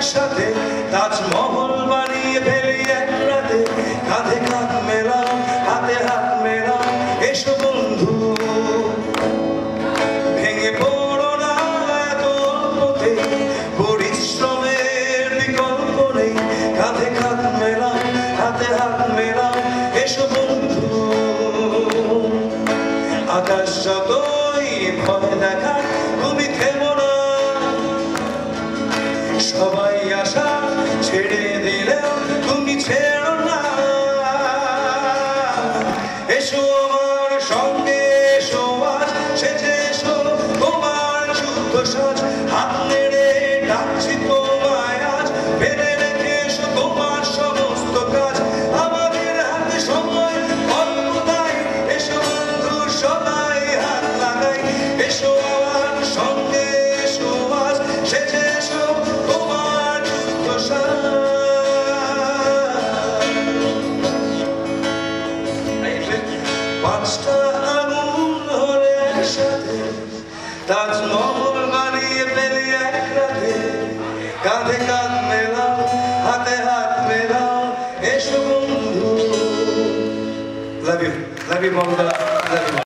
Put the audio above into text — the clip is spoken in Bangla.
একসাথে তাজমহল বানিয়ে ফেলি এক রাতে। কাঁধে কাঁধ মেলাও, হাতে হাত মেলাও, এসো বন্ধু। ভেঙে পড়ো না এত অল্পতে, পরিশ্রমের বিকল্প নেই। কাঁধে কাঁধ মেলাও, হাতে হাত মেলাও, এসো বন্ধু। আকাশ যতই ভয় দেখায় তুমি থেমো না, সবাই আশা ছেড়ে দিলেও তুমি ছেড়ো না। এসো আমার সঙ্গে, এসো আজ সেজে এসো তোমার যুদ্ধ সাজ। হাত নেড়ে ডাকছি তোমায় আজ, ফেলে রেখে এসো তোমার সমস্ত কাজ। আমাদের হাতে সময় অল্প তাই, এসো বন্ধু সবাই হাত লাগাই। এসো আমার সঙ্গে, এসো আজ সেজে এসো তোমার যুদ্ধ সাজ। পাঁচটা আগুন ধরে একসাথে তাজমহল বানিয়ে ফেলি এক রাতে। কাঁধে কাঁধ মেলাও, হাতে হাত মেলাও, এসো বন্ধু। Love you, love you,